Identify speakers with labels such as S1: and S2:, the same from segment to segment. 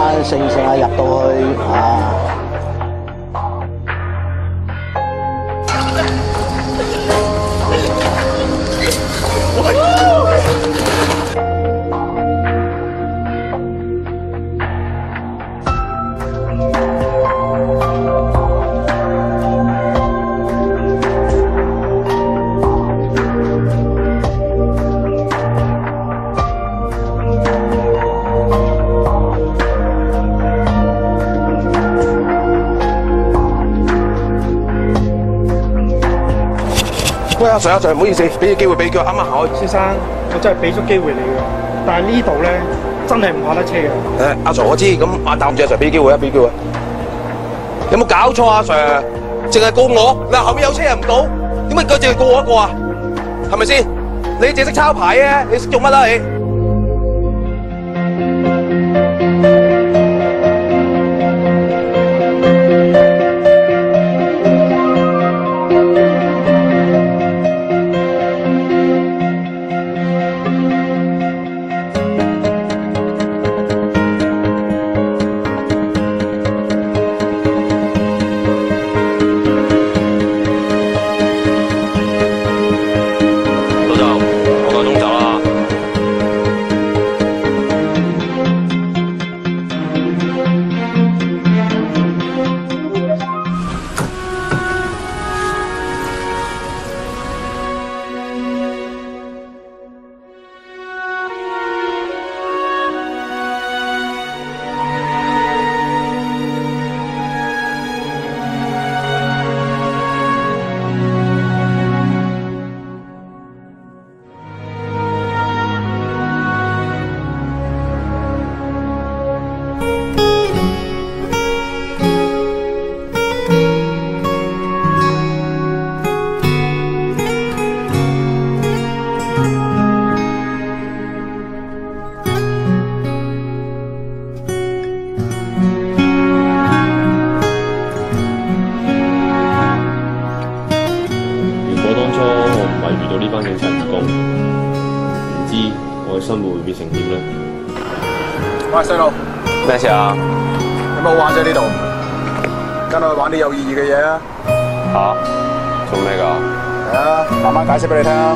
S1: 間成日入到去啊。
S2: 喂，阿 Sir，唔好意思，俾啲機會俾佢啱啱行開。
S3: 先生，我真係俾咗機會你嘅，但係呢度咧真係唔泊得車嘅。
S2: 阿 Sir，我知，咁但唔知阿 Sir 俾機會啊，俾機會。有冇搞錯啊，阿 Sir？淨係告我，嗱後面有車又唔到，點解佢淨係告我一個啊？係咪先？你淨係識抄牌啊？你識做乜啦你？
S4: 生活會變成點咧？
S2: 喂，細路，
S4: 咩事啊？
S2: 有冇玩啫呢度？跟我去玩啲有意義嘅嘢啊！
S4: 吓？做咩㗎？
S2: 係啊，慢慢解釋俾你聽啊！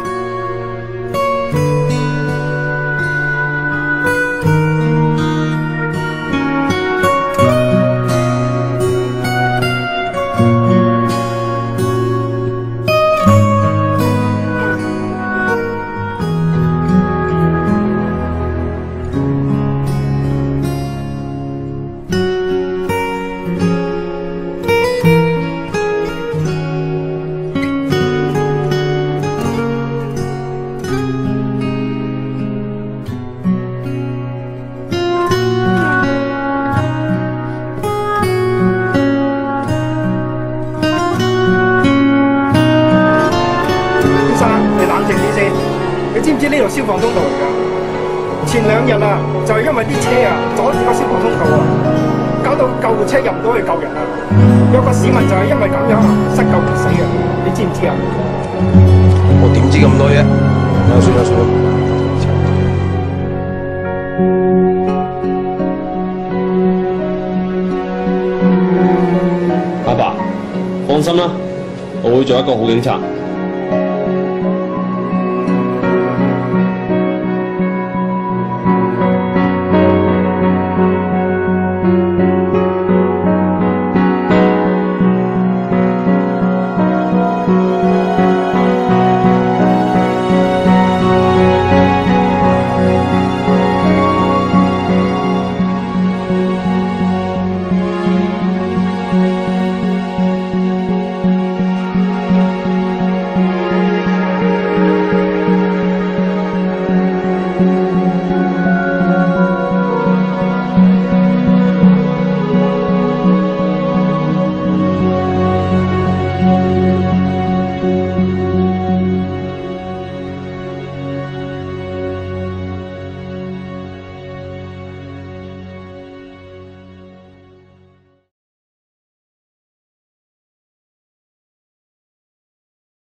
S3: 知唔知呢度消防通道嚟㗎？前2日啊，就係因為啲車啊阻住個消防通道啊，搞到救護車入唔到去救人啊！有個市民就係因為咁樣失救而死啊！你知唔知啊？
S2: 我點知咁多嘢？算啦算啦。
S4: 阿爸，放心啦，我會做一個好警察。